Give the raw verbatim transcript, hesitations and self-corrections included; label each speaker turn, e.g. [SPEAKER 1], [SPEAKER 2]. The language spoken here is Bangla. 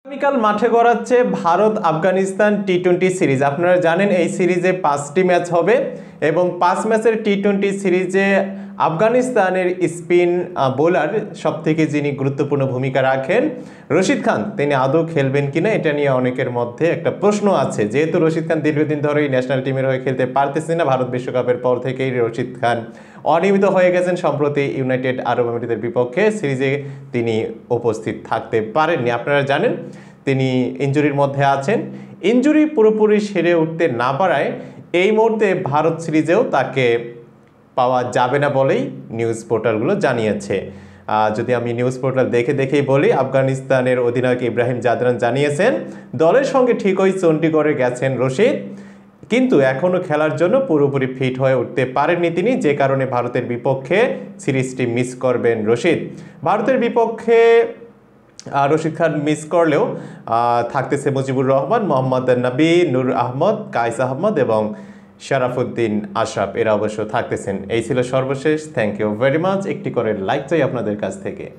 [SPEAKER 1] আগামীকাল মাঠে গড়াচ্ছে Bharat Afghanistan T twenty series. আপনারা জানেন এই সিরিজে পাঁচটি ম্যাচ হবে এবং পাঁচ ম্যাচের টি টোয়েন্টি সিরিজে আফগানিস্তানের স্পিন বোলার সব থেকে যিনি গুরুত্বপূর্ণ ভূমিকা রাখেন রশিদ খান, তিনি আদৌ খেলবেন কিনা এটা নিয়ে অনেকের মধ্যে একটা প্রশ্ন আছে। যেহেতু রশিদ খান দীর্ঘদিন ধরেই ন্যাশনাল টিমের হয়ে খেলতে পারতেছে না, ভারত বিশ্বকাপের পর থেকেই রশিদ খান অনিয়মিত হয়ে গেছেন। সম্প্রতি ইউনাইটেড আরব আমিরাতের বিপক্ষে সিরিজে তিনি উপস্থিত থাকতে পারেননি। আপনারা জানেন তিনি ইনজুরির মধ্যে আছেন। ইনজুরি পুরোপুরি সেরে উঠতে না পারায় এই মুহূর্তে ভারত সিরিজেও তাকে পাওয়া যাবে না বলেই নিউজ পোর্টালগুলো জানিয়েছে। যদি আমি নিউজ পোর্টাল দেখে দেখেই বলি, আফগানিস্তানের অধিনায়ক ইব্রাহিম জাদরান জানিয়েছেন দলের সঙ্গে ঠিকই চণ্ডীগড়ে গেছেন রশিদ, কিন্তু এখনও খেলার জন্য পুরোপুরি ফিট হয়ে উঠতে পারেননি তিনি, যে কারণে ভারতের বিপক্ষে সিরিজটি মিস করবেন রশিদ। ভারতের বিপক্ষে রশিদ খান মিস করলেও থাকতেছে মুজিবুর রহমান, মোহাম্মদ নবী, নূর আহমদ, কাইস আহমদ এবং শরাফুদ্দিন আশরাফ, এরা অবশ্য থাকতেছেন। এই ছিল সর্বশেষ। Thank you very much. একটি করে লাইক চাই আপনাদের কাছ থেকে।